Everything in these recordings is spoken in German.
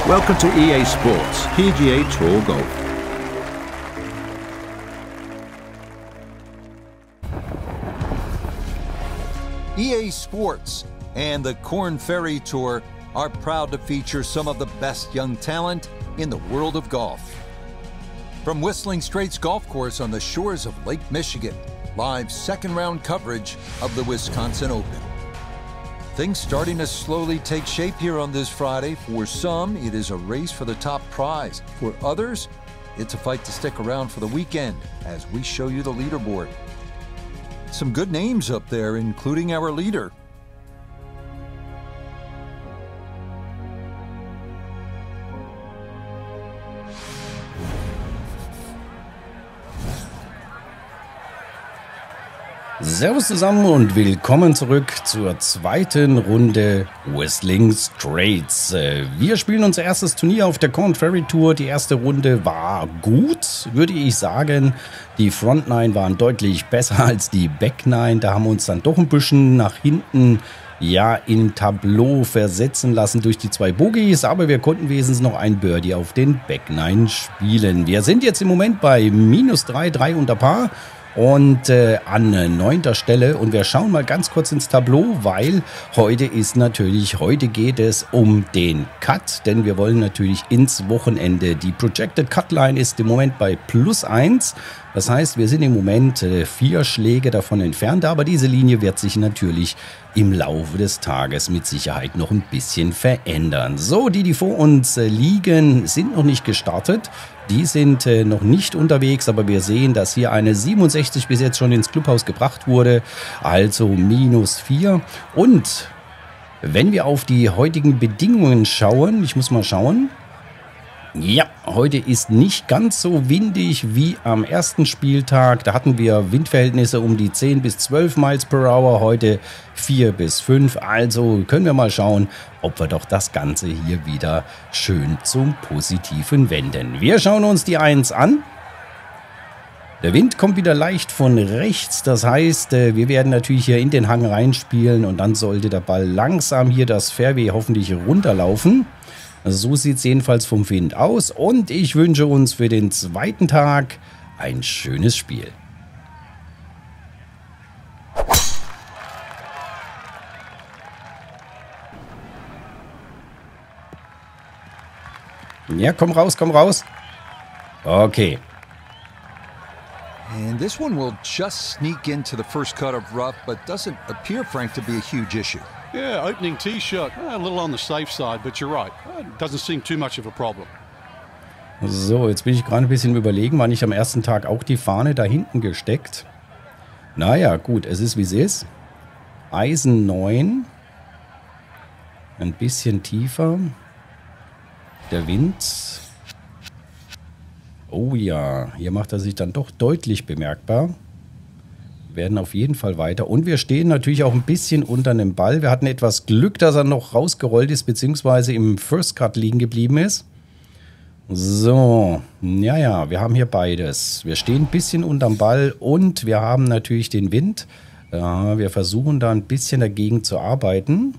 Welcome to EA Sports, PGA Tour Golf. EA Sports and the Korn Ferry Tour are proud to feature some of the best young talent in the world of golf. From Whistling Straits Golf Course on the shores of Lake Michigan, live second round coverage of the Wisconsin Open. Things starting to slowly take shape here on this Friday. For some, it is a race for the top prize. For others, it's a fight to stick around for the weekend as we show you the leaderboard. Some good names up there, including our leader. Servus zusammen und willkommen zurück zur zweiten Runde Whistling Straits. Wir spielen unser erstes Turnier auf der Korn Ferry Tour. Die erste Runde war gut, würde ich sagen. Die Front 9 waren deutlich besser als die Back 9. Da haben wir uns dann doch ein bisschen nach hinten in Tableau versetzen lassen durch die zwei Bogies. Aber wir konnten wenigstens noch ein Birdie auf den Back 9 spielen. Wir sind jetzt im Moment bei -3 unter Par. Und an 9. Stelle, und wir schauen mal ganz kurz ins Tableau, weil heute geht es um den Cut, denn wir wollen natürlich ins Wochenende. Die Projected Cut Line ist im Moment bei +1, das heißt, wir sind im Moment 4 Schläge davon entfernt, aber diese Linie wird sich natürlich im Laufe des Tages mit Sicherheit noch ein bisschen verändern. So, die vor uns liegen, sind noch nicht gestartet. Die sind noch nicht unterwegs, aber wir sehen, dass hier eine 67 bis jetzt schon ins Clubhaus gebracht wurde, also -4. Und wenn wir auf die heutigen Bedingungen schauen, ich muss mal schauen. Ja, heute ist nicht ganz so windig wie am ersten Spieltag. Da hatten wir Windverhältnisse um die 10 bis 12 Miles per Hour, heute 4 bis 5. Also können wir mal schauen, ob wir doch das Ganze hier wieder schön zum Positiven wenden. Wir schauen uns die 1 an. Der Wind kommt wieder leicht von rechts, das heißt, wir werden natürlich hier in den Hang reinspielen und dann sollte der Ball langsam hier das Fairway hoffentlich runterlaufen. So sieht es jedenfalls vom Wind aus und ich wünsche uns für den zweiten Tag ein schönes Spiel. Ja, komm raus, komm raus. Okay. And this one will just sneak into the first cut of rough, but doesn't appear, Frank, to be a huge issue. Yeah, opening tee shot, a little on the safe side, but you're right. Doesn't seem too much of a problem. So, jetzt bin ich gerade ein bisschen überlegen, war nicht am ersten Tag auch die Fahne da hinten gesteckt? Naja, gut, es ist wie es ist. Eisen 9. Ein bisschen tiefer. Der Wind. Oh ja, hier macht er sich dann doch deutlich bemerkbar. Wir werden auf jeden Fall weiter. Und wir stehen natürlich auch ein bisschen unter einem Ball. Wir hatten etwas Glück, dass er noch rausgerollt ist, beziehungsweise im First Cut liegen geblieben ist. So, ja, wir haben hier beides. Wir stehen ein bisschen unterm Ball und wir haben natürlich den Wind. Wir versuchen da ein bisschen dagegen zu arbeiten.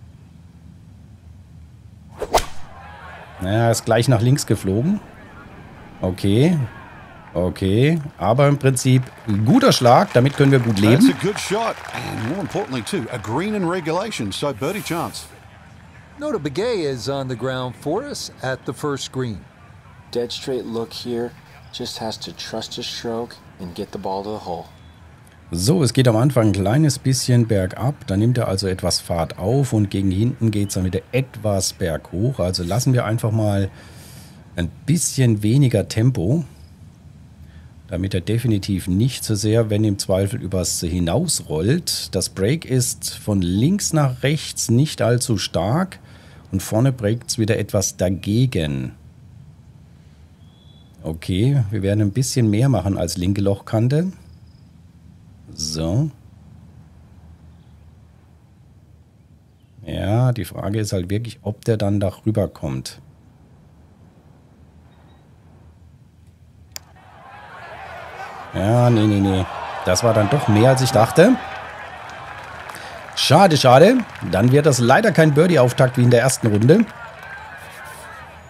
Naja, ist gleich nach links geflogen. Okay. Okay, aber im Prinzip ein guter Schlag, damit können wir gut leben. That's a good shot, and more importantly too, a green in regulation, so birdie chance. Nota Begay is on the ground for us at the first green. Dead straight look here, just has to trust his stroke and get the ball to the hole. So, es geht am Anfang ein kleines bisschen bergab, dann nimmt er also etwas Fahrt auf und gegen hinten geht es dann wieder etwas berghoch. Also lassen wir einfach mal ein bisschen weniger Tempo. Damit er definitiv nicht so sehr, wenn im Zweifel übers hinausrollt. Das Break ist von links nach rechts nicht allzu stark und vorne breakt es wieder etwas dagegen. Okay, wir werden ein bisschen mehr machen als linke Lochkante. So. Ja, die Frage ist halt wirklich, ob der dann da rüber kommt. Ja, nee. Das war dann doch mehr, als ich dachte. Schade, schade. Dann wird das leider kein Birdie-Auftakt wie in der ersten Runde.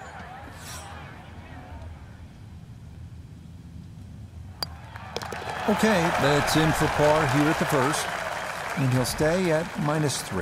Okay, that's in for par here at the first, and he'll stay at -3.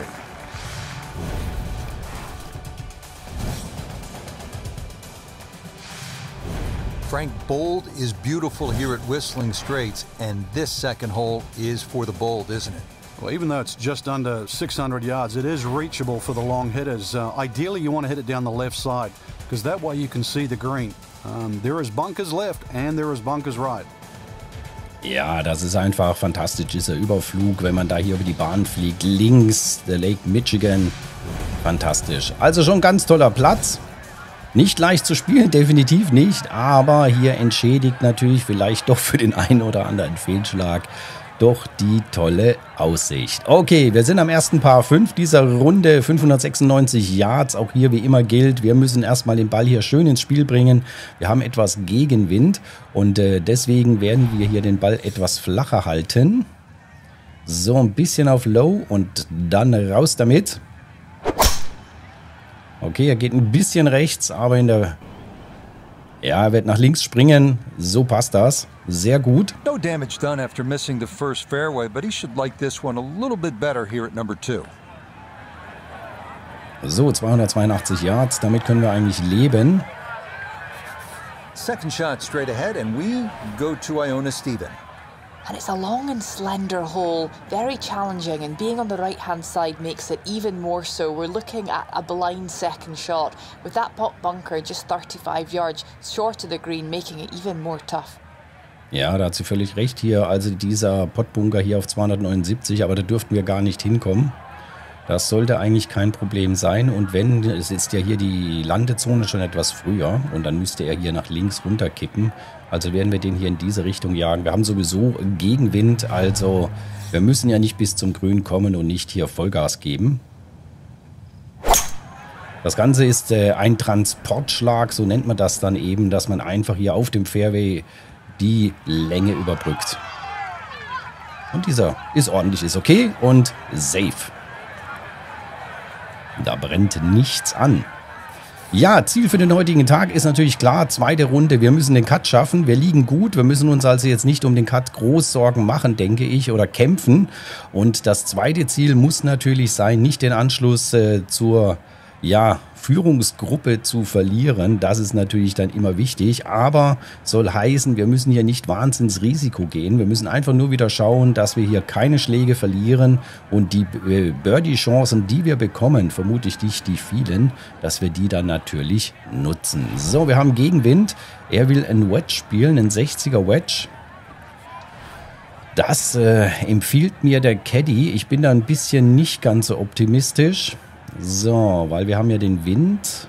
Frank, Bold is beautiful here at Whistling Straits, and this second hole is for the Bold, isn't it? Well, even though it's just under 600 yards, it is reachable for the long hitters. Ideally, you want to hit it down the left side, because that way you can see the green. There is bunkers left and there is bunkers right. Ja, das ist einfach fantastisch, dieser Überflug, wenn man da hier über die Bahn fliegt. Links, der Lake Michigan. Fantastisch. Also schon ein ganz toller Platz. Nicht leicht zu spielen, definitiv nicht. Aber hier entschädigt natürlich vielleicht doch für den einen oder anderen Fehlschlag doch die tolle Aussicht. Okay, wir sind am ersten Par 5 dieser Runde, 596 Yards. Auch hier wie immer gilt, wir müssen erstmal den Ball hier schön ins Spiel bringen. Wir haben etwas Gegenwind und deswegen werden wir hier den Ball etwas flacher halten. So, ein bisschen auf Low und dann raus damit. Okay, er geht ein bisschen rechts, aber in der... Ja, er wird nach links springen. So passt das. Sehr gut. No damage done after missing the first fairway, but he should like this one a little bit better here at number 2. So, 282 Yards. Damit können wir eigentlich leben. Second shot straight ahead, and we go to Iona Stephen. And it's a long and slender hole, very challenging, and being on the right-hand side makes it even more so. We're looking at a blind second shot, with that pot bunker just 35 yards short of the green, making it even more tough. Ja, da hat sie völlig recht hier. Also dieser Potbunker hier auf 279, aber da dürften wir gar nicht hinkommen. Das sollte eigentlich kein Problem sein. Und wenn, es ist ja hier die Landezone schon etwas früher und dann müsste er hier nach links runterkippen. Also werden wir den hier in diese Richtung jagen. Wir haben sowieso Gegenwind, also wir müssen ja nicht bis zum Grün kommen und nicht hier Vollgas geben. Das Ganze ist ein Transportschlag, so nennt man das dann eben, dass man einfach hier auf dem Fairway die Länge überbrückt. Und dieser ist ordentlich, ist okay und safe. Da brennt nichts an. Ja, Ziel für den heutigen Tag ist natürlich klar, zweite Runde, wir müssen den Cut schaffen, wir liegen gut, wir müssen uns also jetzt nicht um den Cut groß Sorgen machen, denke ich, oder kämpfen. Und das zweite Ziel muss natürlich sein, nicht den Anschluss zur Führungsgruppe zu verlieren. Das ist natürlich dann immer wichtig, aber soll heißen, wir müssen hier nicht wahnsinns Risiko gehen. Wir müssen einfach nur wieder schauen, dass wir hier keine Schläge verlieren und die Birdie-Chancen, die wir bekommen, vermutlich nicht die vielen, dass wir die dann natürlich nutzen. So, wir haben Gegenwind. Er will ein Wedge spielen, ein 60er Wedge. Das empfiehlt mir der Caddy. Ich bin da ein bisschen nicht ganz so optimistisch. So, weil wir haben ja den Wind.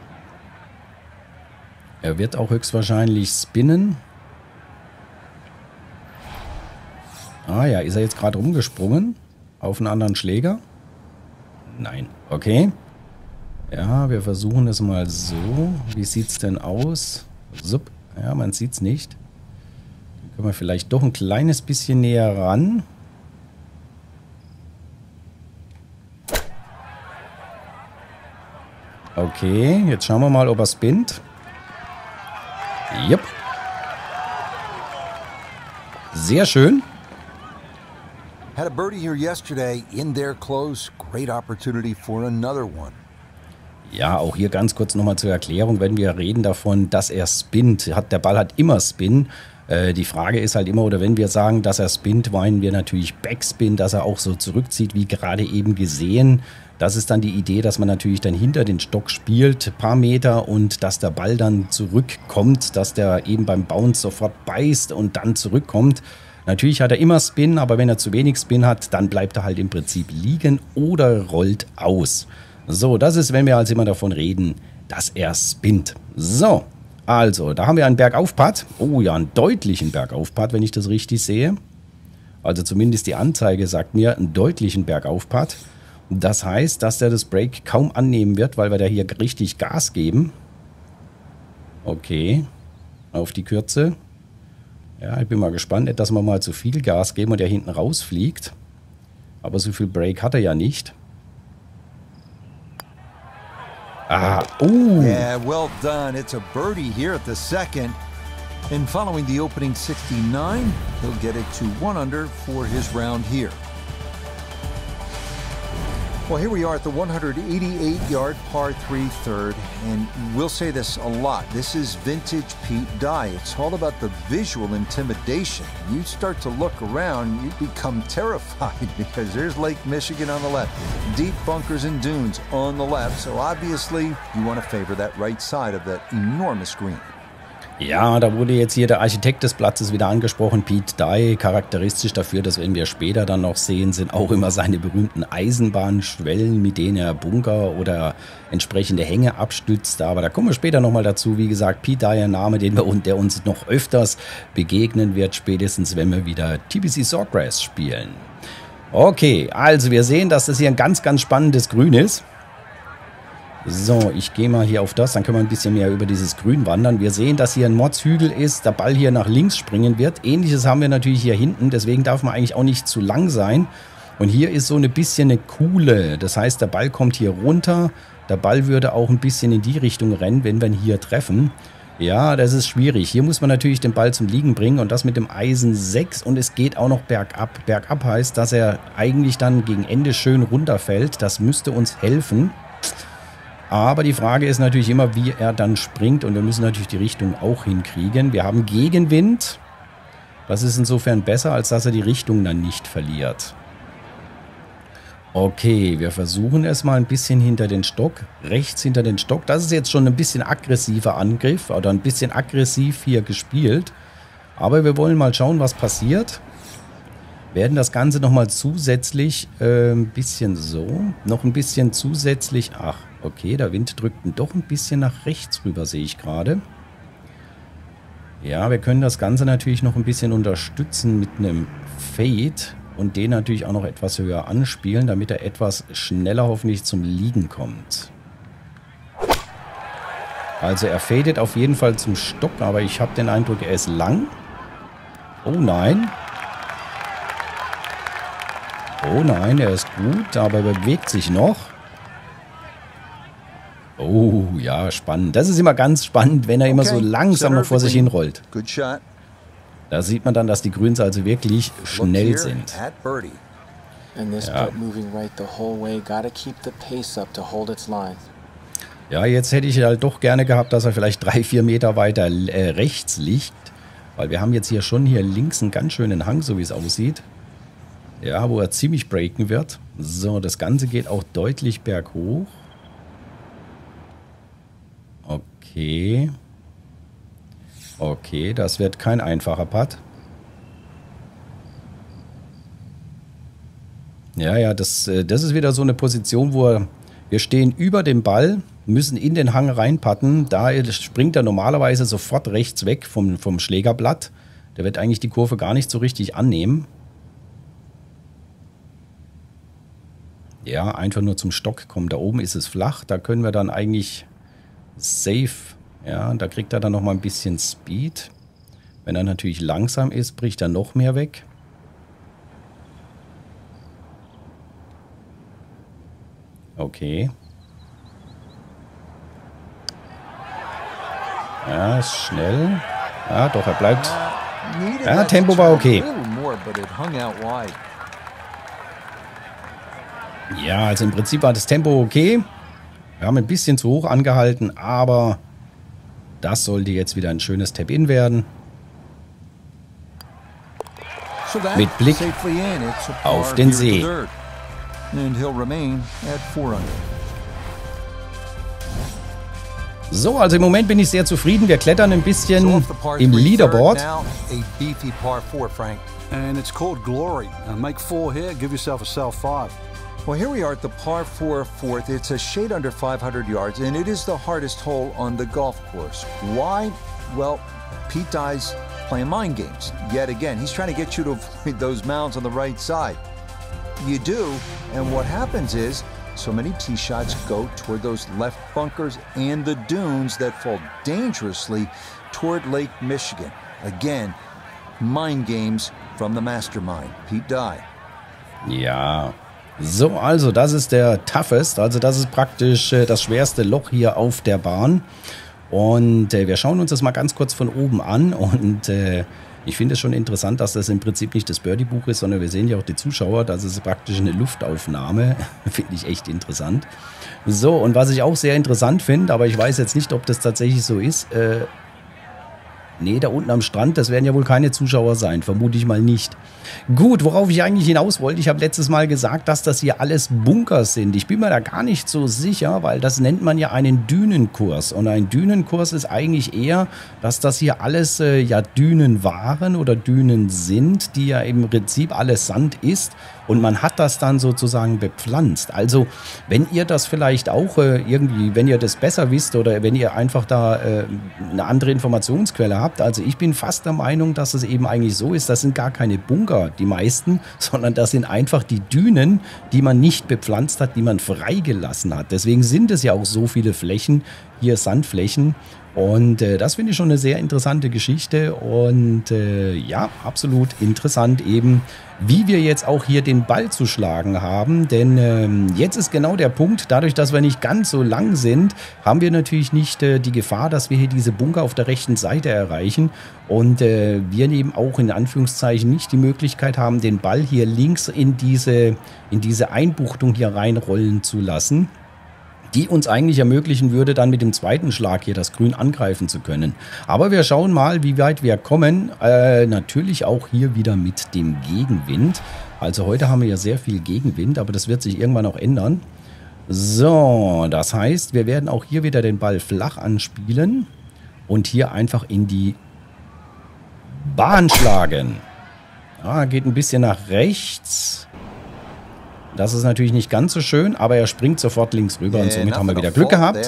Er wird auch höchstwahrscheinlich spinnen. Ah ja, ist er jetzt gerade rumgesprungen? Auf einen anderen Schläger? Nein. Okay. Ja, wir versuchen es mal so. Wie sieht es denn aus? Sup. Ja, man sieht es nicht. Dann können wir vielleicht doch ein kleines bisschen näher ran. Okay, jetzt schauen wir mal, ob er spinnt. Jupp. Sehr schön. Had a birdie here yesterday in there close. Great opportunity for another one. Ja, auch hier ganz kurz nochmal zur Erklärung, wenn wir reden davon, dass er spinnt. Der Ball hat immer Spin. Die Frage ist halt immer, oder wenn wir sagen, dass er spinnt, meinen wir natürlich Backspin, dass er auch so zurückzieht, wie gerade eben gesehen. Das ist dann die Idee, dass man natürlich dann hinter den Stock spielt, ein paar Meter, und dass der Ball dann zurückkommt, dass der eben beim Bounce sofort beißt und dann zurückkommt. Natürlich hat er immer Spin, aber wenn er zu wenig Spin hat, dann bleibt er halt im Prinzip liegen oder rollt aus. So, das ist, wenn wir also immer davon reden, dass er spinnt. So, also, da haben wir einen Bergauf-Putt. Oh ja, einen deutlichen Bergauf-Putt, wenn ich das richtig sehe. Also zumindest die Anzeige sagt mir einen deutlichen Bergauf-Putt. Das heißt, dass der das Break kaum annehmen wird, weil wir da hier richtig Gas geben. Okay, auf die Kürze. Ja, ich bin mal gespannt, nicht, dass wir mal zu viel Gas geben und der hinten rausfliegt. Aber so viel Break hat er ja nicht. Ah, Yeah, well done. It's a birdie here at the second. And following the opening 69, he'll get it to 1 under for his round here. Well, here we are at the 188-yard par 3 third, and we'll say this a lot. This is vintage Pete Dye. It's all about the visual intimidation. You start to look around, you become terrified because there's Lake Michigan on the left, deep bunkers and dunes on the left. So obviously, you want to favor that right side of that enormous green. Ja, da wurde jetzt hier der Architekt des Platzes wieder angesprochen, Pete Dye. Charakteristisch dafür, das werden wir später dann noch sehen, sind auch immer seine berühmten Eisenbahnschwellen, mit denen er Bunker oder entsprechende Hänge abstützt. Aber da kommen wir später nochmal dazu. Wie gesagt, Pete Dye, ein Name, der uns noch öfters begegnen wird, spätestens wenn wir wieder TPC Sawgrass spielen. Okay, also wir sehen, dass das hier ein ganz, ganz spannendes Grün ist. So, ich gehe mal hier auf das, dann können wir ein bisschen mehr über dieses Grün wandern. Wir sehen, dass hier ein Mordshügel ist, der Ball hier nach links springen wird. Ähnliches haben wir natürlich hier hinten, deswegen darf man eigentlich auch nicht zu lang sein. Und hier ist so ein bisschen eine Kuhle, das heißt, der Ball kommt hier runter. Der Ball würde auch ein bisschen in die Richtung rennen, wenn wir ihn hier treffen. Ja, das ist schwierig. Hier muss man natürlich den Ball zum Liegen bringen und das mit dem Eisen 6 und es geht auch noch bergab. Bergab heißt, dass er eigentlich dann gegen Ende schön runterfällt. Das müsste uns helfen. Aber die Frage ist natürlich immer, wie er dann springt und wir müssen natürlich die Richtung auch hinkriegen. Wir haben Gegenwind. Das ist insofern besser, als dass er die Richtung dann nicht verliert. Okay, wir versuchen es mal ein bisschen hinter den Stock, rechts hinter den Stock. Das ist jetzt schon ein bisschen aggressiver Angriff oder ein bisschen aggressiv hier gespielt. Aber wir wollen mal schauen, was passiert. Werden das Ganze nochmal zusätzlich ein bisschen so, noch ein bisschen zusätzlich, ach, okay, der Wind drückt doch ein bisschen nach rechts rüber, sehe ich gerade. Ja, wir können das Ganze natürlich noch ein bisschen unterstützen mit einem Fade und den natürlich auch noch etwas höher anspielen, damit er etwas schneller hoffentlich zum Liegen kommt. Also er fadet auf jeden Fall zum Stock, aber ich habe den Eindruck, er ist lang. Oh nein. Oh nein, er ist gut, aber er bewegt sich noch. Oh, ja, spannend. Das ist immer ganz spannend, wenn er immer so langsam noch vor sich hin rollt. Da sieht man dann, dass die Grüns also wirklich schnell sind. Ja, jetzt hätte ich halt doch gerne gehabt, dass er vielleicht 3-4 Meter weiter rechts liegt. Weil wir haben jetzt hier schon hier links einen ganz schönen Hang, so wie es aussieht. Ja, wo er ziemlich breaken wird. So, das Ganze geht auch deutlich berghoch. Okay. Okay, das wird kein einfacher Putt. Ja, das ist wieder so eine Position, wo wir stehen über dem Ball, müssen in den Hang reinpatten. Da springt er normalerweise sofort rechts weg vom Schlägerblatt. Der wird eigentlich die Kurve gar nicht so richtig annehmen. Ja, einfach nur zum Stock kommen. Da oben ist es flach. Da können wir dann eigentlich safe. Ja, da kriegt er dann nochmal ein bisschen Speed. Wenn er natürlich langsam ist, bricht er noch mehr weg. Okay. Ja, ist schnell. Ja, doch, er bleibt. Ja, Tempo war okay. Ja, also im Prinzip war das Tempo okay. Wir haben ein bisschen zu hoch angehalten, aber das sollte jetzt wieder ein schönes Tap-In werden. Mit Blick auf den See. So, also im Moment bin ich sehr zufrieden. Wir klettern ein bisschen im Leaderboard. And it's called Glory. Make 4 here, give yourself a self 5. Well, here we are at the par 4 fourth. It's a shade under 500 yards, and it is the hardest hole on the golf course. Why? Well, Pete Dye's playing mind games. Yet again, he's trying to get you to avoid those mounds on the right side. You do, and what happens is so many tee shots go toward those left bunkers and the dunes that fall dangerously toward Lake Michigan. Again, mind games from the mastermind, Pete Dye. Ja. So, also das ist der Toughest, also das ist praktisch das schwerste Loch hier auf der Bahn. Und wir schauen uns das mal ganz kurz von oben an. Und ich finde es schon interessant, dass das im Prinzip nicht das Birdie-Buch ist, sondern wir sehen ja auch die Zuschauer. Das ist praktisch eine Luftaufnahme. Finde ich echt interessant. So, und was ich auch sehr interessant finde, aber ich weiß jetzt nicht, ob das tatsächlich so ist. Nee, da unten am Strand, das werden ja wohl keine Zuschauer sein, vermute ich mal nicht. Gut, worauf ich eigentlich hinaus wollte, ich habe letztes Mal gesagt, dass das hier alles Bunker sind. Ich bin mir da gar nicht so sicher, weil das nennt man ja einen Dünenkurs. Und ein Dünenkurs ist eigentlich eher, dass das hier alles ja Dünen waren oder Dünen sind, die ja im Prinzip alles Sand ist. Und man hat das dann sozusagen bepflanzt. Also, wenn ihr das vielleicht auch irgendwie, wenn ihr das besser wisst oder wenn ihr einfach da eine andere Informationsquelle habt. Also, ich bin fast der Meinung, dass es eben eigentlich so ist, das sind gar keine Bunker, die meisten, sondern das sind einfach die Dünen, die man nicht bepflanzt hat, die man freigelassen hat. Deswegen sind es ja auch so viele Flächen, hier Sandflächen. Und das finde ich schon eine sehr interessante Geschichte und ja, absolut interessant eben, wie wir jetzt auch hier den Ball zu schlagen haben, denn jetzt ist genau der Punkt, dadurch, dass wir nicht ganz so lang sind, haben wir natürlich nicht die Gefahr, dass wir hier diese Bunker auf der rechten Seite erreichen und wir eben auch in Anführungszeichen nicht die Möglichkeit haben, den Ball hier links in diese Einbuchtung hier reinrollen zu lassen, die uns eigentlich ermöglichen würde, dann mit dem zweiten Schlag hier das Grün angreifen zu können. Aber wir schauen mal, wie weit wir kommen. Natürlich auch hier wieder mit dem Gegenwind. Also heute haben wir ja sehr viel Gegenwind, aber das wird sich irgendwann auch ändern. So, das heißt, wir werden auch hier wieder den Ball flach anspielen und hier einfach in die Bahn schlagen. Ja, geht ein bisschen nach rechts. Das ist natürlich nicht ganz so schön, aber er springt sofort links rüber und somit haben wir wieder Glück gehabt.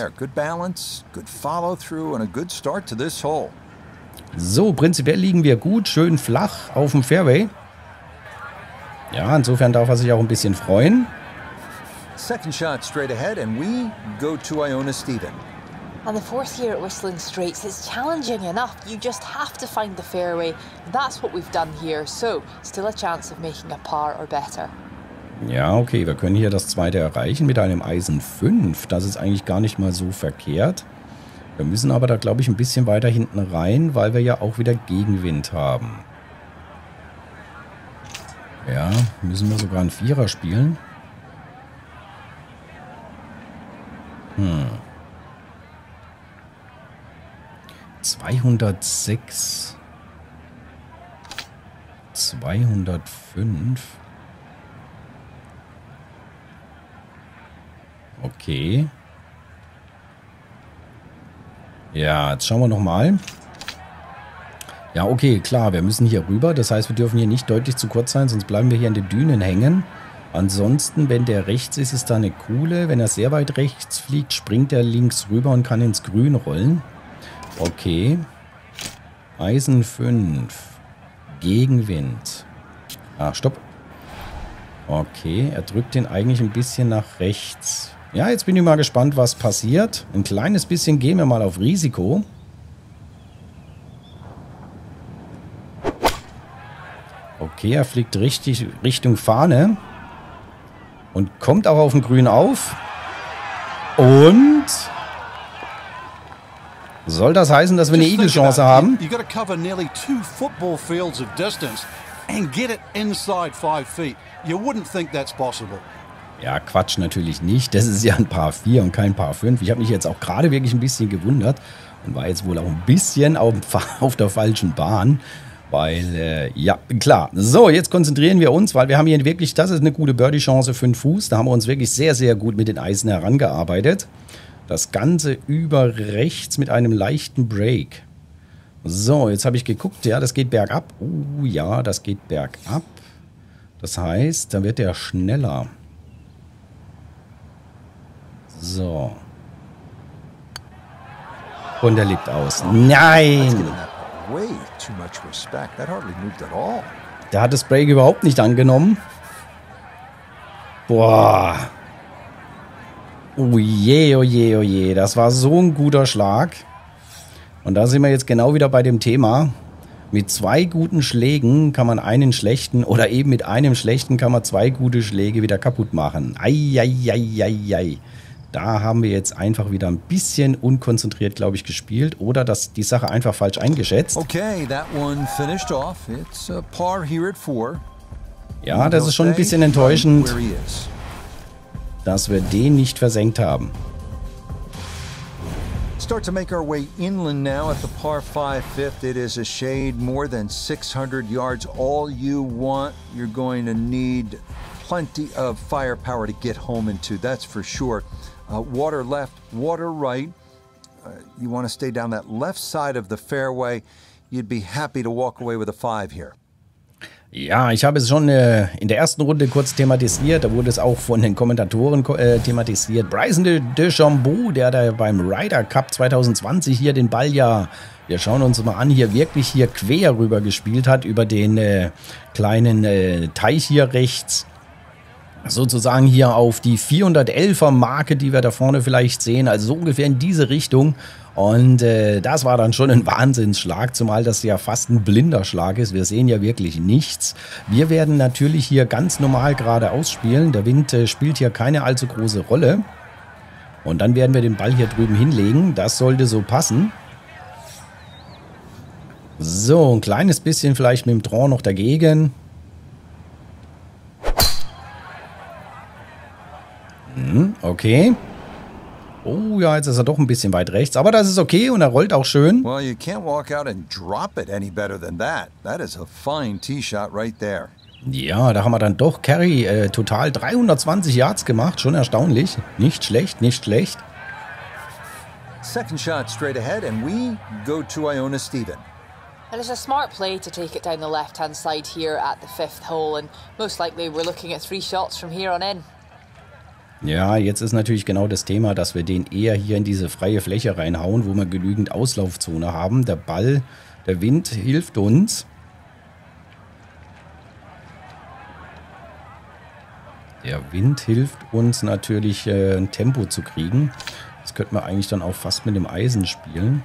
So, prinzipiell liegen wir gut, schön flach auf dem Fairway. Ja, insofern darf er sich auch ein bisschen freuen. Second shot straight ahead and we go to Iona Stephen. And the fourth year at Whistling Straits is challenging enough. You just have to find the fairway. That's what we've done here. So, still a chance of making a par or better. Ja, okay, wir können hier das zweite erreichen mit einem Eisen 5. Das ist eigentlich gar nicht mal so verkehrt. Wir müssen aber da, glaube ich, ein bisschen weiter hinten rein, weil wir ja auch wieder Gegenwind haben. Ja, müssen wir sogar einen Vierer spielen. 206. 205. Okay. Ja, jetzt schauen wir nochmal. Ja, okay, klar, wir müssen hier rüber. Das heißt, wir dürfen hier nicht deutlich zu kurz sein, sonst bleiben wir hier an den Dünen hängen. Ansonsten, wenn der rechts ist, ist da eine Kuhle. Wenn er sehr weit rechts fliegt, springt er links rüber und kann ins Grün rollen. Okay. Eisen 5. Gegenwind. Ah, stopp. Okay, er drückt den eigentlich ein bisschen nach rechts. Ja, jetzt bin ich mal gespannt, was passiert. Ein kleines bisschen gehen wir mal auf Risiko. Okay, er fliegt richtig Richtung Fahne. Und kommt auch auf dem Grün auf. Und soll das heißen, dass wir eine Eagle-Chance haben? You got to cover nearly 2 football fields of distance and get it inside 5 feet. You wouldn't think that's possible. Ja, Quatsch, natürlich nicht. Das ist ja ein Par 4 und kein Par 5. Ich habe mich jetzt auch gerade wirklich ein bisschen gewundert und war jetzt wohl auch ein bisschen auf der falschen Bahn. Weil, ja, klar. So, jetzt konzentrieren wir uns, weil wir haben hier wirklich, das ist eine gute Birdie-Chance, 5 Fuß. Da haben wir uns wirklich sehr, sehr gut mit den Eisen herangearbeitet. Das Ganze über rechts mit einem leichten Break. So, jetzt habe ich geguckt, ja, das geht bergab. Ja, das geht bergab. Das heißt, da wird der schneller. So. Und er liegt aus. Nein! Der hat das Break überhaupt nicht angenommen. Boah. Oh je, oh je, oh je. Das war so ein guter Schlag. Und da sind wir jetzt genau wieder bei dem Thema. Mit 2 guten Schlägen kann man einen schlechten oder eben mit einem schlechten kann man 2 gute Schläge wieder kaputt machen. Ei. Da haben wir jetzt einfach wieder ein bisschen unkonzentriert, glaube ich, gespielt oder die Sache einfach falsch eingeschätzt. Okay, that one finished off. It's a par here at 4. Ja, das ist schon ein bisschen enttäuschend, dass wir den nicht versenkt haben. Start to make our way inland now at the par 5 fifth. It is a shade more than 600 yards. All you want, you're going to need plenty of firepower to get home into, that's for sure. Water left, water right. You want to stay down that left side of the fairway. You'd be happy to walk away with a 5 here. Ja, ich habe es schon in der ersten Runde kurz thematisiert, da wurde es auch von den Kommentatoren thematisiert. Bryson DeChambeau, der da beim Ryder Cup 2020 hier den Ball ja, wir schauen uns mal an, hier wirklich hier quer rüber gespielt hat, über den kleinen Teich hier rechts. Sozusagen hier auf die 411er Marke, die wir da vorne vielleicht sehen, also so ungefähr in diese Richtung. Und das war dann schon ein Wahnsinnsschlag, zumal das ja fast ein blinder Schlag ist. Wir sehen ja wirklich nichts. Wir werden natürlich hier ganz normal geradeaus spielen. Der Wind spielt hier keine allzu große Rolle. Und dann werden wir den Ball hier drüben hinlegen. Das sollte so passen. So, ein kleines bisschen vielleicht mit dem Draw noch dagegen. Okay. Oh ja, jetzt ist er doch ein bisschen weit rechts, aber das ist okay und er rollt auch schön. Well, you can't walk out and drop it any better than that. That is a fine tee shot right there. Ja, da haben wir dann doch Carry total 320 Yards gemacht, schon erstaunlich. Nicht schlecht, nicht schlecht. Second shot straight ahead and we go to Iona Stephen. It is a smart play to take it down the left-hand side here at the 5th hole, and most likely we're looking at 3 shots from here on in. Ja, jetzt ist natürlich genau das Thema, dass wir den eher hier in diese freie Fläche reinhauen, wo wir genügend Auslaufzone haben. Der Ball, der Wind hilft uns. Der Wind hilft uns natürlich ein Tempo zu kriegen. Das könnten wir eigentlich dann auch fast mit dem Eisen spielen.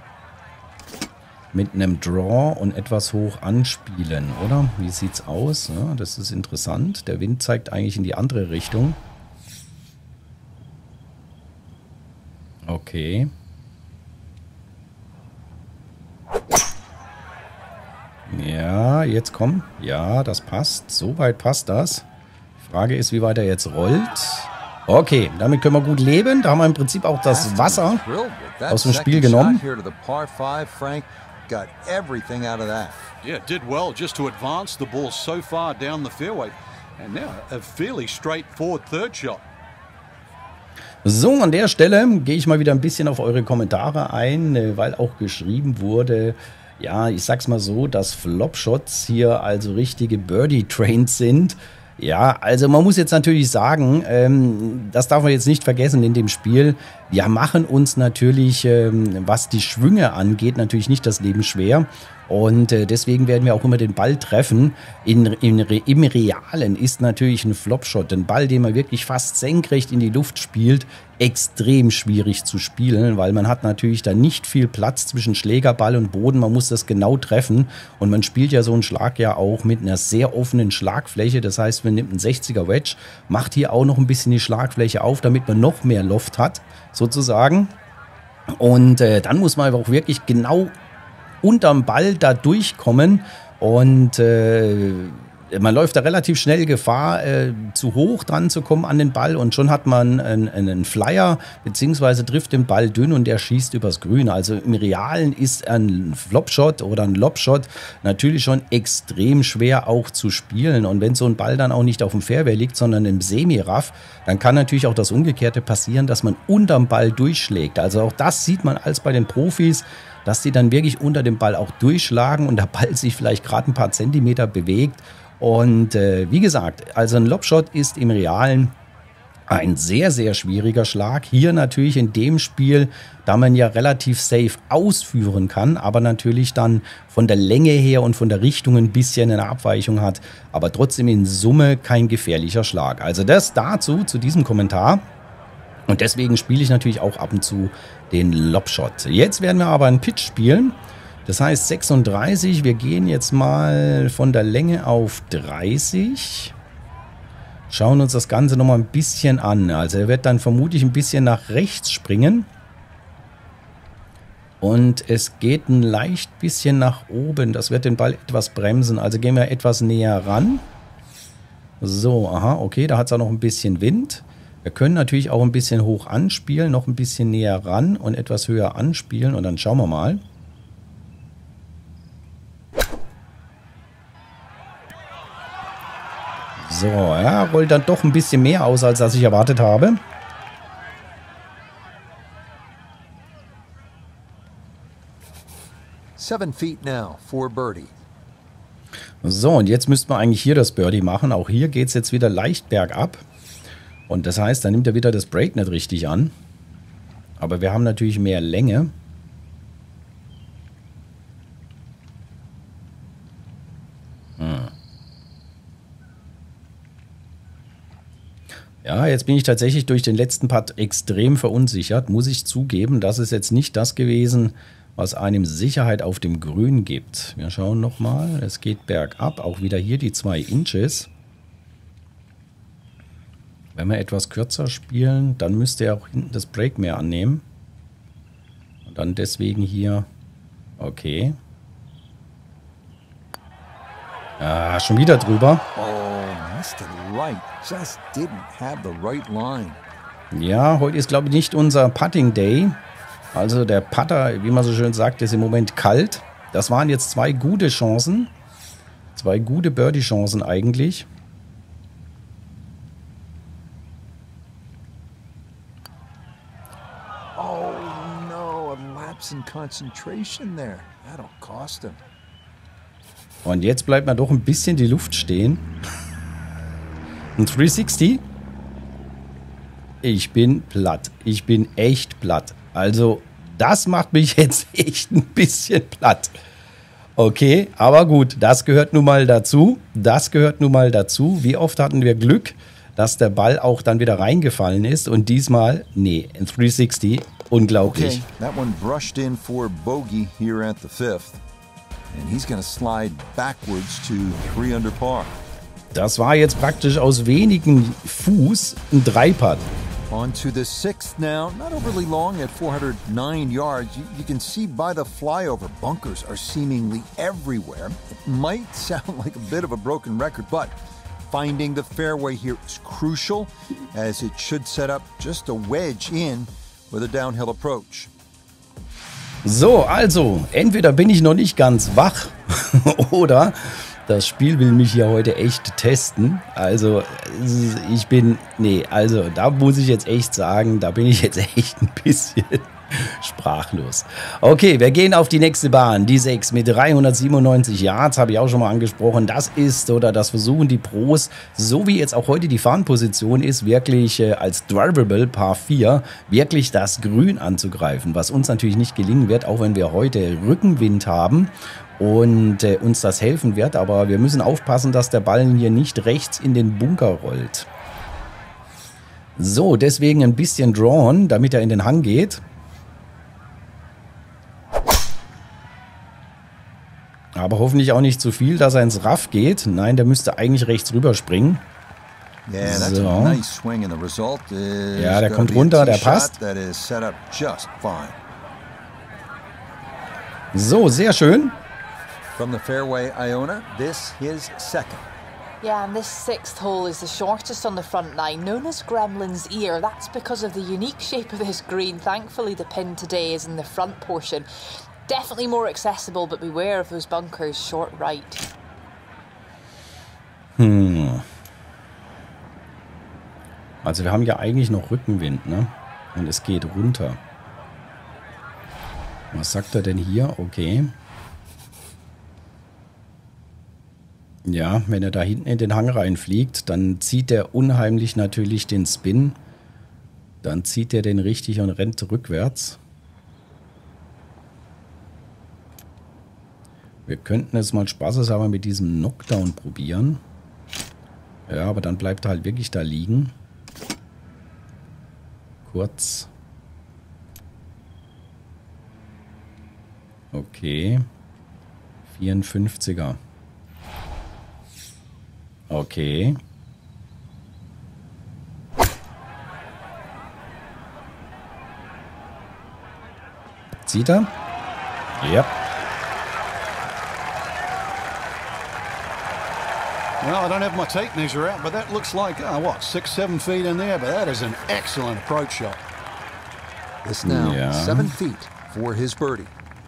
Mit einem Draw und etwas hoch anspielen, oder? Wie sieht's aus? Ja, das ist interessant. Der Wind zeigt eigentlich in die andere Richtung. Okay. Ja, jetzt komm. Ja, das passt. Soweit passt das. Die Frage ist, wie weit er jetzt rollt. Okay, damit können wir gut leben. Da haben wir im Prinzip auch das Wasser aus dem Spiel genommen. Yeah, did well just to advance the ball so far down the fairway. And now a fairly straightforward third shot. So, an der Stelle gehe ich mal wieder ein bisschen auf eure Kommentare ein, weil auch geschrieben wurde, ja, ich sag's mal so, dass Flopshots hier also richtige Birdie-Trains sind. Ja, also man muss jetzt natürlich sagen, das darf man jetzt nicht vergessen in dem Spiel. Wir machen uns natürlich, was die Schwünge angeht, natürlich nicht das Leben schwer. Und deswegen werden wir auch immer den Ball treffen. Im Realen ist natürlich ein Flopshot, ein Ball, den man wirklich fast senkrecht in die Luft spielt, extrem schwierig zu spielen, weil man hat natürlich da nicht viel Platz zwischen Schlägerball und Boden. Man muss das genau treffen und man spielt ja so einen Schlag ja auch mit einer sehr offenen Schlagfläche. Das heißt, man nimmt einen 60er Wedge, macht hier auch noch ein bisschen die Schlagfläche auf, damit man noch mehr Loft hat, sozusagen. Und dann muss man aber auch wirklich genau unterm Ball da durchkommen und man läuft da relativ schnell Gefahr, zu hoch dran zu kommen an den Ball und schon hat man einen Flyer, beziehungsweise trifft den Ball dünn und der schießt übers Grün. Also im Realen ist ein Flopshot oder ein Lobshot natürlich schon extrem schwer auch zu spielen und wenn so ein Ball dann auch nicht auf dem Fairway liegt, sondern im Semiraff, dann kann natürlich auch das Umgekehrte passieren, dass man unterm Ball durchschlägt. Also auch das sieht man als bei den Profis, dass die dann wirklich unter dem Ball auch durchschlagen und der Ball sich vielleicht gerade ein paar Zentimeter bewegt. Und wie gesagt, also ein Lobshot ist im Realen ein sehr, sehr schwieriger Schlag. Hier natürlich in dem Spiel, da man ja relativ safe ausführen kann, aber natürlich dann von der Länge her und von der Richtung ein bisschen eine Abweichung hat, aber trotzdem in Summe kein gefährlicher Schlag. Also das dazu, zu diesem Kommentar. Und deswegen spiele ich natürlich auch ab und zu den Lobshot. Jetzt werden wir aber einen Pitch spielen. Das heißt 36, wir gehen jetzt mal von der Länge auf 30. Schauen uns das Ganze nochmal ein bisschen an. Also er wird dann vermutlich ein bisschen nach rechts springen. Und es geht ein leicht bisschen nach oben. Das wird den Ball etwas bremsen. Also gehen wir etwas näher ran. So, aha, okay, da hat es auch noch ein bisschen Wind. Wir können natürlich auch ein bisschen hoch anspielen, noch ein bisschen näher ran und etwas höher anspielen. Und dann schauen wir mal. So, ja, rollt dann doch ein bisschen mehr aus, als ich erwartet habe. Seven feet now for birdie. So, und jetzt müssten wir eigentlich hier das Birdie machen. Auch hier geht es jetzt wieder leicht bergab. Und das heißt, dann nimmt er wieder das Break nicht richtig an. Aber wir haben natürlich mehr Länge. Ja, jetzt bin ich tatsächlich durch den letzten Putt extrem verunsichert. Muss ich zugeben, das ist jetzt nicht das gewesen, was einem Sicherheit auf dem Grün gibt. Wir schauen nochmal. Es geht bergab. Auch wieder hier die 2 Inches. Wenn wir etwas kürzer spielen, dann müsste er auch hinten das Break mehr annehmen. Und dann deswegen hier. Okay. Ah, schon wieder drüber. Oh, missed it right. Just didn't have the right line. Ja, heute ist, glaube ich, nicht unser Putting Day. Also der Putter, wie man so schön sagt, ist im Moment kalt. Das waren jetzt 2 gute Chancen. 2 gute Birdie-Chancen eigentlich. Oh no, a lapse in concentration there. That'll cost him. Und jetzt bleibt mir doch ein bisschen die Luft stehen. Ein 360. Ich bin platt. Ich bin echt platt. Also, das macht mich jetzt echt ein bisschen platt. Okay, aber gut, das gehört nun mal dazu. Das gehört nun mal dazu. Wie oft hatten wir Glück, dass der Ball auch dann wieder reingefallen ist. Und diesmal, nee, ein 360. Unglaublich. Okay, that one brushed in for bogey here at the 5th. And he's going to slide backwards to 3 under par. Das war jetzt praktisch aus wenigen Fuß ein 3-Putt. On to the 6th now, not overly long at 409 yards. You can see by the flyover, bunkers are seemingly everywhere. It might sound like a bit of a broken record, but finding the fairway here is crucial, as it should set up just a wedge in with a downhill approach. So, also, entweder bin ich noch nicht ganz wach oder das Spiel will mich ja heute echt testen. Also, also da muss ich jetzt echt sagen, da bin ich jetzt echt ein bisschen sprachlos. Okay, wir gehen auf die nächste Bahn, die 6 mit 397 Yards, habe ich auch schon mal angesprochen. Das ist, oder das versuchen die Pros, so wie jetzt auch heute die Fahnenposition ist, wirklich als Drivable Par 4 wirklich das Grün anzugreifen, was uns natürlich nicht gelingen wird, auch wenn wir heute Rückenwind haben und uns das helfen wird, aber wir müssen aufpassen, dass der Ball hier nicht rechts in den Bunker rollt. So, deswegen ein bisschen drawn, damit er in den Hang geht. Aber hoffentlich auch nicht zu viel, dass er ins Raff geht. Nein, der müsste eigentlich rechts rüberspringen. So. Ja, der kommt runter, der passt. So, sehr schön. From the fairway, Iona, this is second. Yeah, and this 6th hole is the shortest on the front 9, known as Gremlin's Ear. That's because of the unique shape of this green. Thankfully, the pin today is in the front portion. Definitely more accessible, but beware of those bunkers short right. Also wir haben ja eigentlich noch Rückenwind, ne? Und es geht runter. Was sagt er denn hier? Okay. Ja, wenn er da hinten in den Hang reinfliegt, dann zieht er unheimlich natürlich den Spin. Dann zieht er den richtig und rennt rückwärts. Wir könnten es mal spaßeshalber mit diesem Knockdown probieren. Ja, aber dann bleibt er halt wirklich da liegen. Kurz. Okay. 54er. Okay. Zieht er? Ja. Well, I don't have my tape measure out, but that looks like, what, 6, 7 feet in there? But that is an excellent approach shot. It's now Ja. 7 feet for his birdie.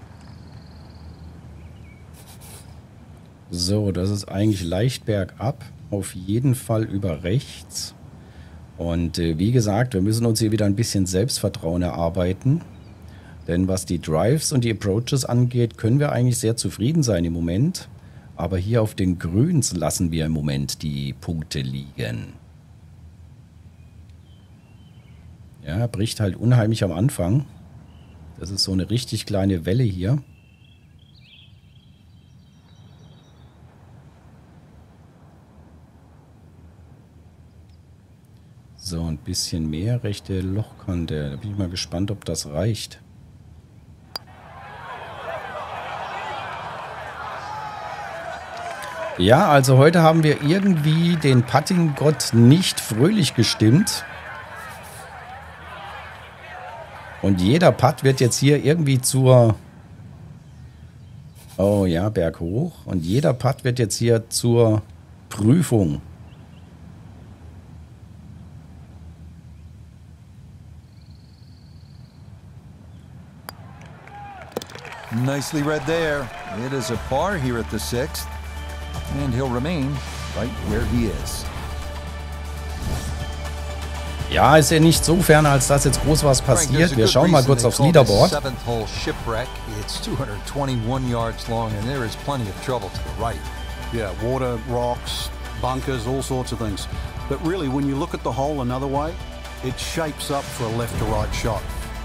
So, das ist eigentlich leicht bergab. Auf jeden Fall über rechts. Und wie gesagt, wir müssen uns hier wieder ein bisschen Selbstvertrauen erarbeiten. Denn was die Drives und die Approaches angeht, können wir eigentlich sehr zufrieden sein im Moment. Aber hier auf den Grüns lassen wir im Moment die Punkte liegen. Ja, bricht halt unheimlich am Anfang. Das ist so eine richtig kleine Welle hier. So, ein bisschen mehr rechte Lochkante. Da bin ich mal gespannt, ob das reicht. Ja, also heute haben wir irgendwie den Putting-Gott nicht fröhlich gestimmt. Und jeder Putt wird jetzt hier irgendwie zur... Oh ja, Berg hoch. Und jeder Putt wird jetzt hier zur Prüfung. Nicely read there. It is a par here at the 6th. And he'll remain right where he is. Ja, ist ja nicht so fern, als dass jetzt groß was passiert. Wir schauen mal kurz aufs Leaderboard. Seventh hole shipwreck. It's 221 yards long and there is plenty of trouble to the right. Yeah, water, rocks, bunkers, all sorts of things. But really, when you look at the hole another way, it shapes up for a left to right shot.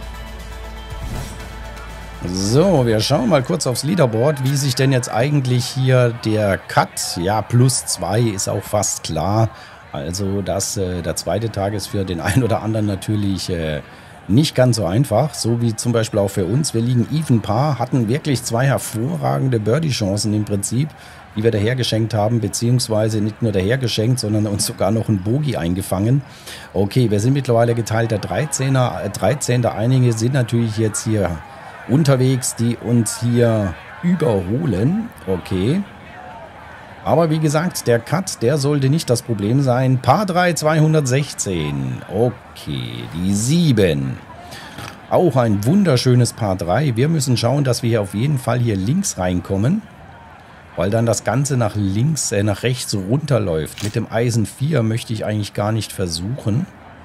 So, wir schauen mal kurz aufs Leaderboard, wie sich denn jetzt eigentlich hier der Cut, ja, +2 ist auch fast klar. Also, dass der zweite Tag ist für den einen oder anderen natürlich nicht ganz so einfach, so wie zum Beispiel auch für uns. Wir liegen even par, hatten wirklich 2 hervorragende Birdie-Chancen im Prinzip, die wir dahergeschenkt haben, beziehungsweise nicht nur dahergeschenkt, sondern uns sogar noch ein Bogey eingefangen. Okay, wir sind mittlerweile geteilter 13. Einige sind natürlich jetzt hier unterwegs, die uns hier überholen. Okay. Aber wie gesagt, der Cut, der sollte nicht das Problem sein. Par 3, 216. Okay, die 7. Auch ein wunderschönes Par 3. Wir müssen schauen, dass wir hier auf jeden Fall hier links reinkommen. Weil dann das Ganze nach links, nach rechts runterläuft. Mit dem Eisen 4 möchte ich eigentlich gar nicht versuchen.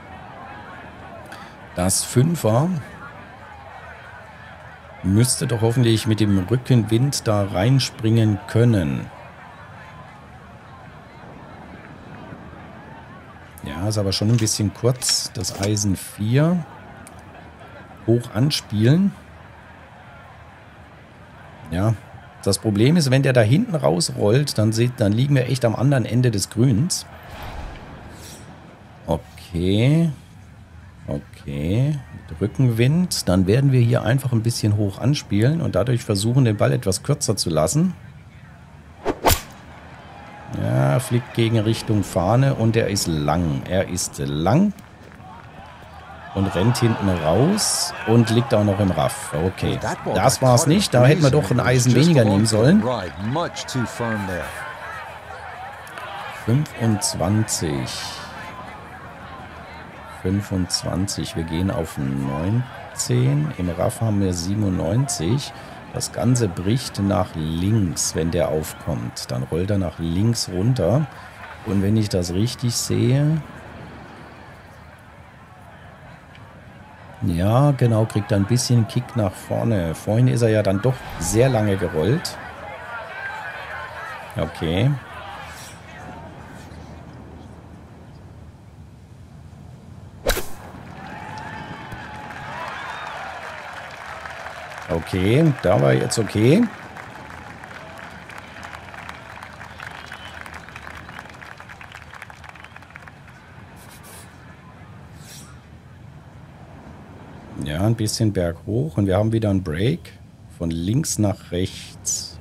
Das 5er müsste doch hoffentlich mit dem Rückenwind da reinspringen können. Ja, ist aber schon ein bisschen kurz. Das Eisen 4 hoch anspielen. Ja, das Problem ist, wenn der da hinten rausrollt, dann liegen wir echt am anderen Ende des Grüns. Okay. Okay, mit Rückenwind. Dann werden wir hier einfach ein bisschen hoch anspielen und dadurch versuchen, den Ball etwas kürzer zu lassen. Ja, fliegt gegen Richtung Fahne und er ist lang. Er ist lang und rennt hinten raus und liegt auch noch im Raff. Okay, das war's nicht. Da hätten wir doch ein Eisen weniger nehmen sollen. 25. Wir gehen auf 19. Im Raff haben wir 97. Das Ganze bricht nach links, wenn der aufkommt. Dann rollt er nach links runter. Und wenn ich das richtig sehe... Ja, genau, kriegt er ein bisschen Kick nach vorne. Vorhin ist er ja dann doch sehr lange gerollt. Okay. Okay, da war jetzt okay. Ja, ein bisschen berghoch und wir haben wieder einen Break von links nach rechts.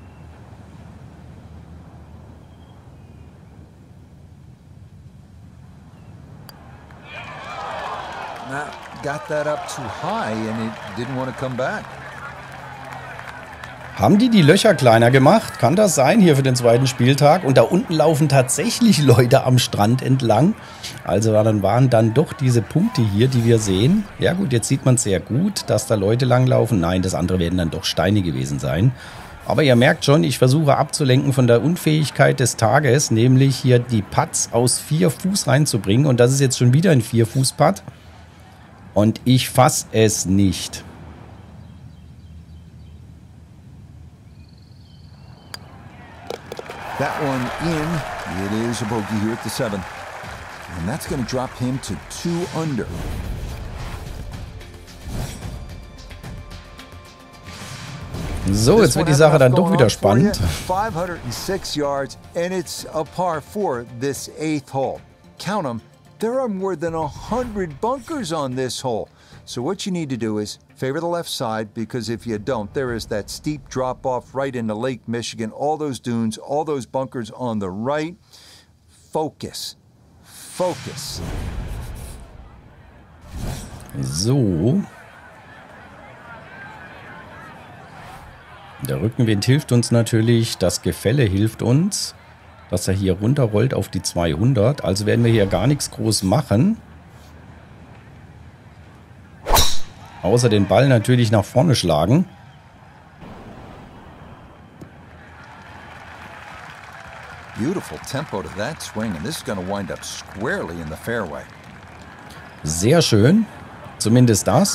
Got that up too high and it didn't want to come back. Haben die Löcher kleiner gemacht? Kann das sein hier für den zweiten Spieltag? Und da unten laufen tatsächlich Leute am Strand entlang. Also dann waren dann doch diese Punkte hier, die wir sehen. Ja gut, jetzt sieht man sehr gut, dass da Leute langlaufen. Nein, das andere werden dann doch Steine gewesen sein. Aber ihr merkt schon, ich versuche abzulenken von der Unfähigkeit des Tages, nämlich hier die Putts aus 4 Fuß reinzubringen. Und das ist jetzt schon wieder ein 4-Fuß-Putt. Und ich fasse es nicht. That one in. It is a bogey here at the 7th. And that's going to drop him to 2 under. So, jetzt wird die Sache dann doch wieder spannend. 506 yards and it's a par 4 this 8th hole. Count them. There are more than 100 bunkers on this hole. So what you need to do is favor the left side, because if you don't, there is that steep drop off right into Lake Michigan, all those dunes, all those bunkers on the right. Focus. Focus. So. Der Rückenwind hilft uns natürlich, das Gefälle hilft uns, dass er hier runterrollt auf die 200. Also werden wir hier gar nichts groß machen. Außer den Ball natürlich nach vorne schlagen. Beautiful tempo to that swing, and this is going to wind up squarely in the fairway. Sehr schön. Zumindest das.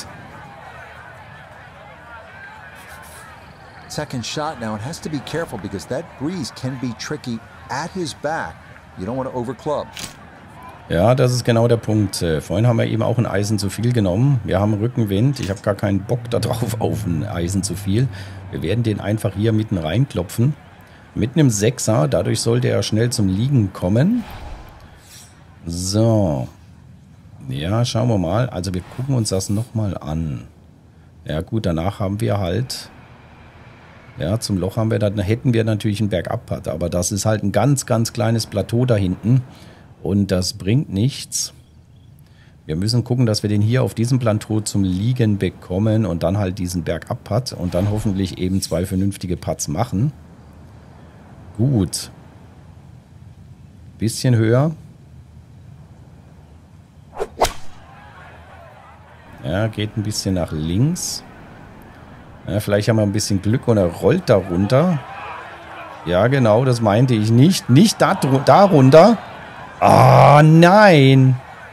Second shot now, and has to be careful because that breeze can be tricky at his back. You don't want to overclub. Ja, das ist genau der Punkt. Vorhin haben wir eben auch ein Eisen zu viel genommen. Wir haben Rückenwind. Ich habe gar keinen Bock darauf auf ein Eisen zu viel. Wir werden den einfach hier mitten reinklopfen. Mit einem 6er. Dadurch sollte er schnell zum Liegen kommen. So. Ja, schauen wir mal. Also wir gucken uns das nochmal an. Ja gut, danach haben wir halt... Ja, zum Loch haben wir dann, hätten wir natürlich einen Bergab-Putt. Aber das ist halt ein ganz, ganz kleines Plateau da hinten. Und das bringt nichts. Wir müssen gucken, dass wir den hier auf diesem Plateau zum Liegen bekommen und dann halt diesen Bergab-Putt und dann hoffentlich eben 2 vernünftige Putts machen. Gut. Bisschen höher. Ja, geht ein bisschen nach links. Ja, vielleicht haben wir ein bisschen Glück und er rollt da runter. Ja, genau, das meinte ich nicht. Nicht da runter. Ah, nein.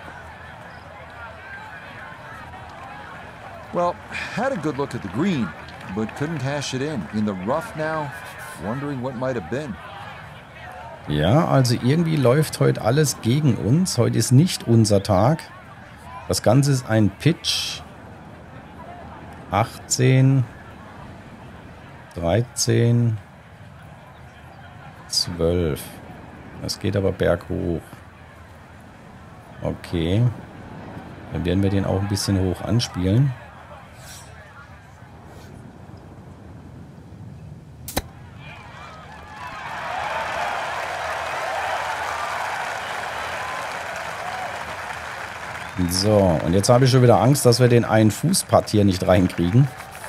Well, had a good look at the green, but couldn't cash it in. In the rough now, wondering what might have been. Ja, also irgendwie läuft heute alles gegen uns. Heute ist nicht unser Tag. Das Ganze ist ein Pitch. 18, 13, 12. Das geht aber berghoch. Okay. Dann werden wir den auch ein bisschen hoch anspielen. So, und jetzt habe ich schon wieder Angst, dass wir den einen Fußputt hier nicht reinkriegen.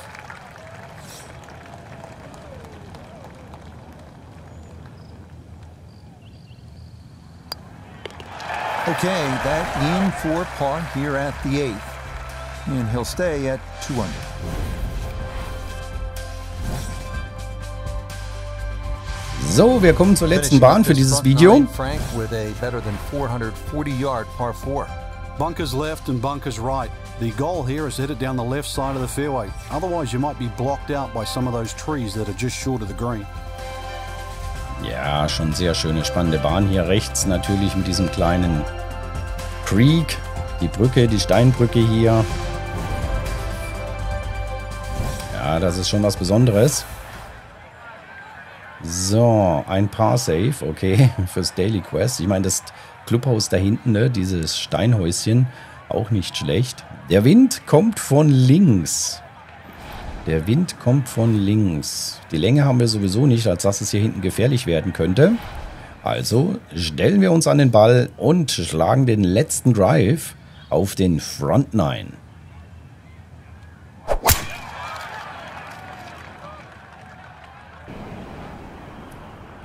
Okay, that in for par here at the 8th. And he'll stay at 2 under. So, wir kommen zur letzten Bahn für dieses Video. Frank with a better than 440-yard par 4. Bunkers left and bunkers right. The goal here is to hit it down the left side of the fairway. Otherwise, you might be blocked out by some of those trees that are just short of the green. Ja, schon sehr schöne, spannende Bahn hier rechts. Natürlich mit diesem kleinen Creek. Die Brücke, die Steinbrücke hier. Ja, das ist schon was Besonderes. So, ein Par-Save, okay, fürs Daily Quest. Ich meine, das Clubhaus da hinten, ne, dieses Steinhäuschen, auch nicht schlecht. Der Wind kommt von links. Der Wind kommt von links. Die Länge haben wir sowieso nicht, als dass es hier hinten gefährlich werden könnte. Also stellen wir uns an den Ball und schlagen den letzten Drive auf den Front 9.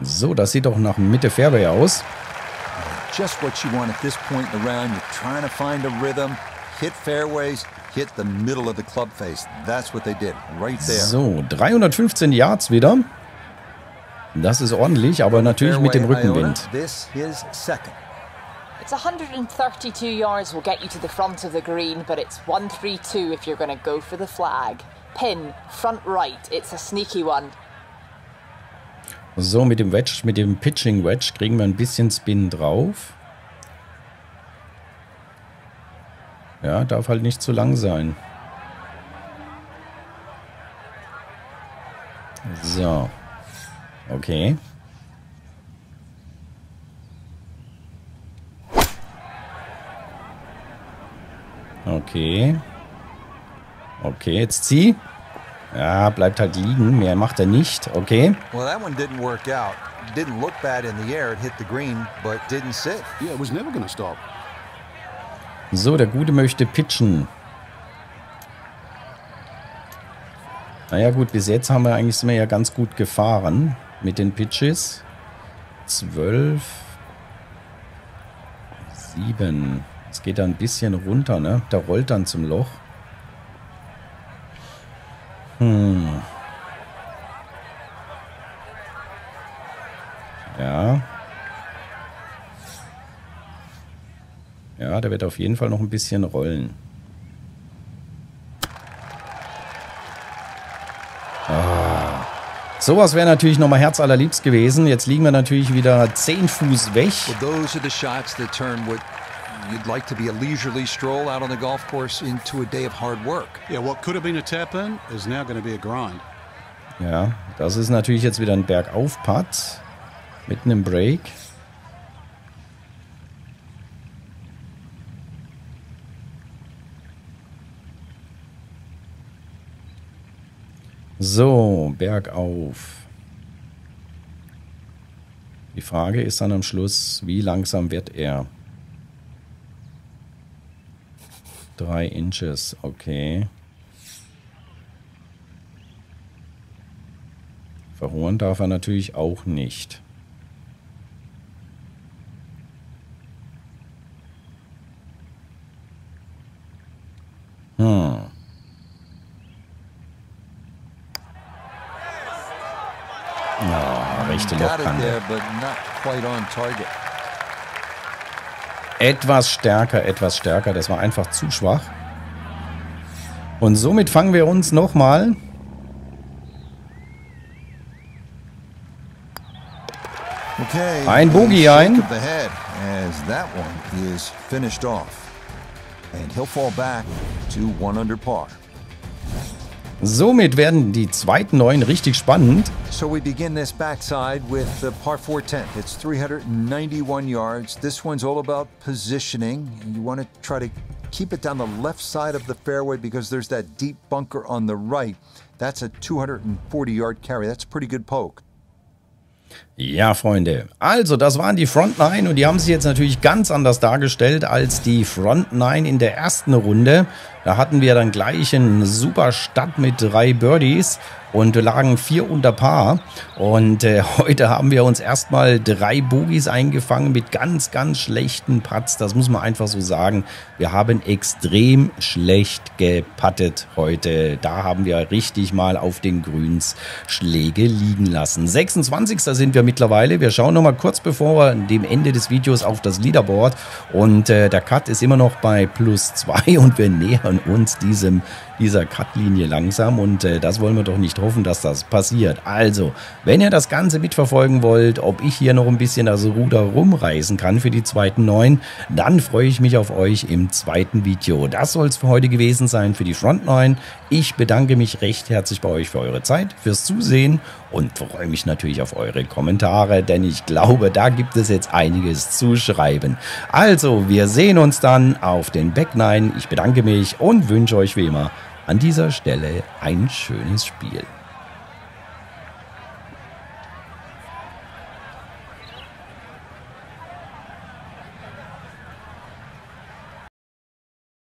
So, das sieht doch nach Mitte Fairway aus. Just what you want at this point in the round. You're trying to find a rhythm, hit fairways, hit the middle of the club face. That's what they did, right there. So, 315 Yards wieder. Das ist ordentlich, aber natürlich mit dem Rückenwind. This is second. It's 132 yards will get you to the front of the green, but it's 132 if you're going to go for the flag. Pin, front right. It's a sneaky one. So, mit dem Wedge, mit dem Pitching Wedge kriegen wir ein bisschen Spin drauf. Ja, darf halt nicht zu lang sein. So. Okay. Okay. Okay, jetzt zieh. Ja, bleibt halt liegen. Mehr macht er nicht. Okay. Well, that one didn't work out. Didn't look bad in the air. It hit the green, but didn't sit. Yeah, it was never going to stop. So, der Gute möchte pitchen. Naja gut, bis jetzt sind wir ja ganz gut gefahren mit den Pitches. 12. 7. Es geht da ein bisschen runter, ne? Der rollt dann zum Loch. Ja. Ja, der wird auf jeden Fall noch ein bisschen rollen. Sowas wäre natürlich nochmal herzallerliebst gewesen. Jetzt liegen wir natürlich wieder 10 Fuß weg. Well, those are the shots that turn what you'd like to be a leisurely stroll out on the golf course into a day of hard work. Yeah, what could have been a tap-in is now going to be a grind. Ja, das ist natürlich jetzt wieder ein Bergauf-Putt. Mitten im Break. So, bergauf. Die Frage ist dann am Schluss, wie langsam wird er? 3 Inches, okay. Verrohren darf er natürlich auch nicht. Rechte Lochkante. Etwas stärker. Das war einfach zu schwach. Und somit fangen wir uns nochmal ein Bogey ein. Somit werden die zweiten 9 richtig spannend. So we begin this backside with the par 4 10th. It's 391 yards. This one's all about positioning. You want to try to keep it down the left side of the fairway because there's that deep bunker on the right. That's a 240-yard carry. That's a pretty good poke. Ja, Freunde, also das waren die Front 9 und die haben sich jetzt natürlich ganz anders dargestellt als die Front 9 in der ersten Runde. Da hatten wir dann gleich einen super Start mit 3 Birdies und lagen 4 unter Par. Und heute haben wir uns erstmal 3 Bogies eingefangen mit ganz, ganz schlechten Putts. Das muss man einfach so sagen. Wir haben extrem schlecht geputtet heute. Da haben wir richtig mal auf den Grüns Schläge liegen lassen. 26. sind wir mittlerweile. Wir schauen nochmal kurz bevor dem Ende des Videos auf das Leaderboard. Und der Cut ist immer noch bei +2 und wir nähern uns dieser Cut-Linie langsam und das wollen wir doch nicht hoffen, dass das passiert. Also, wenn ihr das Ganze mitverfolgen wollt, ob ich hier noch ein bisschen das Ruder rumreißen kann für die zweiten 9, dann freue ich mich auf euch im zweiten Video. Das soll es für heute gewesen sein für die Front 9. Ich bedanke mich recht herzlich bei euch für eure Zeit, fürs Zusehen und freue mich natürlich auf eure Kommentare, denn ich glaube, da gibt es jetzt einiges zu schreiben. Also, wir sehen uns dann auf den Back 9. Ich bedanke mich und wünsche euch wie immer an dieser Stelle ein schönes Spiel.